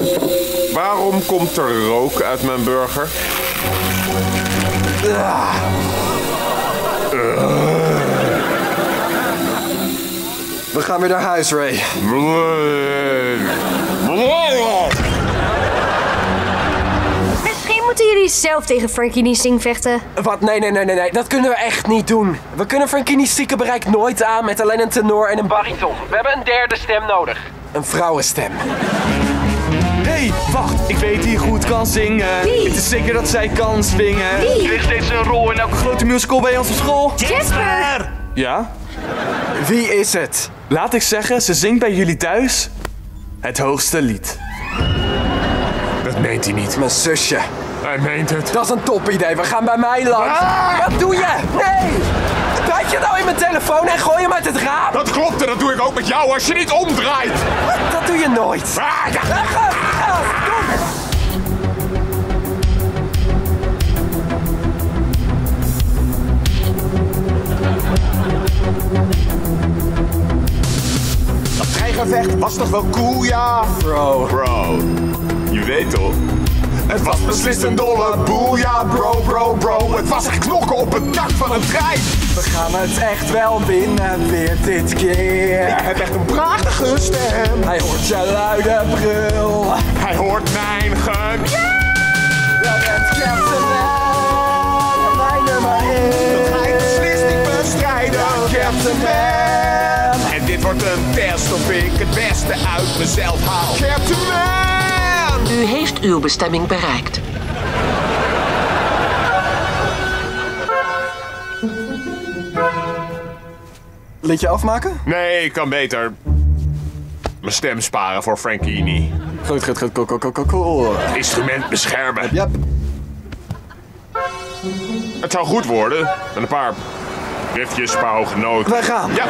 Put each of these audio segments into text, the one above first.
Waarom komt er rook uit mijn burger? We gaan weer naar huis, Ray. Misschien moeten jullie zelf tegen Frankini Singh vechten. Wat? Nee. Dat kunnen we echt niet doen. We kunnen Frankini's zieke bereik nooit aan met alleen een tenor en een bariton. We hebben een derde stem nodig. Een vrouwenstem. Hé, wacht. Ik weet wie goed kan zingen. Wie? Het is zeker dat zij kan swingen. Wie? Kreeg steeds een rol in elke grote musical bij ons op school. Jasper! Ja? Wie is het? Laat ik zeggen, ze zingt bij jullie thuis het hoogste lied. Dat meent hij niet. Mijn zusje. Hij meent het. Dat is een topidee. We gaan bij mij langs. Wat doe je? Nee! Draait je nou in mijn telefoon en gooi hem uit het raam? Dat klopt en dat doe ik ook met jou als je niet omdraait. Dat doe je nooit. Dat treingevecht was toch wel cool, ja? Bro. Bro, je weet toch? Het was beslist een dolle boel, ja bro. Het was echt knokken op het dak van een trein. We gaan het echt wel winnen weer dit keer. Ik heb echt een prachtige stem. Hij hoort je luide brul. Hij hoort mijn Je bent Captain Man. Mijn nummer 1. Dat ga ik beslist niet bestrijden. Captain Man. En dit wordt een test of ik het beste uit mezelf haal. Captain Man! U heeft uw bestemming bereikt. Liedje afmaken? Nee, ik kan beter mijn stem sparen voor Frankini. Goed. Cool. Het instrument beschermen. Yep. Het zou goed worden. Met een paar riffjes, een paar hoge noten. Wij gaan. Ja.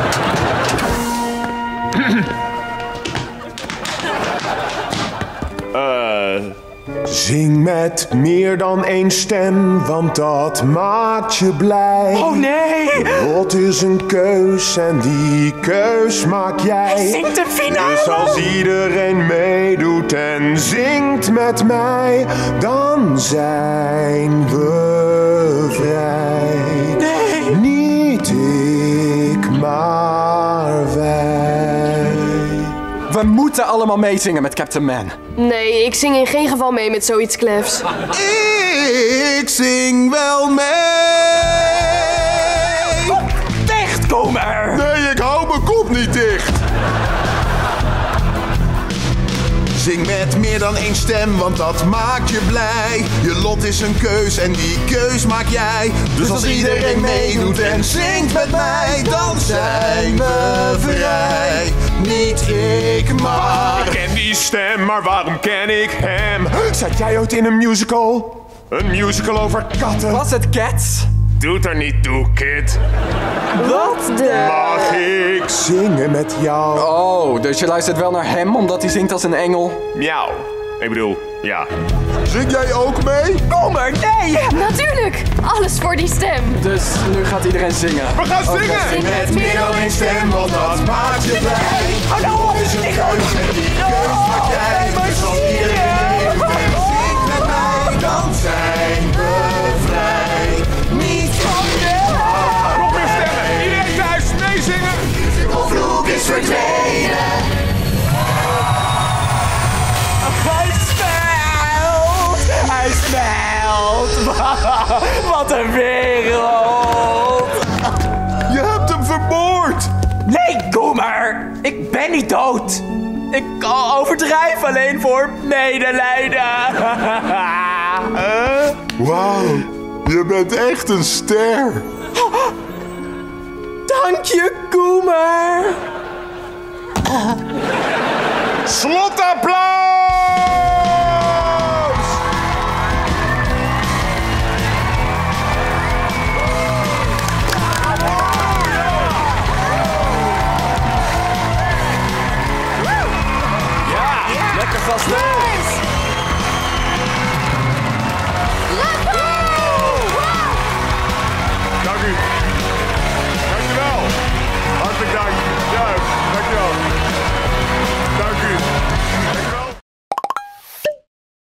Zing met meer dan één stem, want dat maakt je blij. Oh nee! Wat is een keus en die keus maak jij. Zingt de finale! Dus als iedereen meedoet en zingt met mij, dan zijn we vrij. Nee! Niet ik, maar wij. We moeten allemaal meezingen met Captain Man. Nee, ik zing in geen geval mee met zoiets klefs. Ik zing wel mee. Dicht, Komer! Nee, ik hou mijn kop niet dicht. Zing met meer dan één stem, want dat maakt je blij. Je lot is een keus en die keus maak jij. Dus als iedereen meedoet en zingt met mij, dan zijn we vrij. Niet ik, maar... Ik ken die stem, maar waarom ken ik hem? Zat jij ooit in een musical? Een musical over katten? Was het Cats? Doet er niet toe, kid. Wat de... Mag ik zingen met jou? Oh, dus je luistert wel naar hem omdat hij zingt als een engel? Miauw. Ik bedoel, ja. Zing jij ook mee? Komer, nee! Natuurlijk! Alles voor die stem. Dus nu gaat iedereen zingen. We gaan zingen! Zing met meer dan één stem, want dat maakt je blij. Hallo! Is een keus en die keus maak jij. Dus als iedereen meedoet en zingt met mij, dan zijn we vrij. Niet nog meer stemmen! Iedereen thuis meezingen! Vloek is verdwenen. Hij smelt! Wat een wereld! Je hebt hem vermoord! Nee, Komer! Ik ben niet dood! Ik overdrijf alleen voor medelijden! Wauw, je bent echt een ster. Dank je, Komer! Slotapplaus!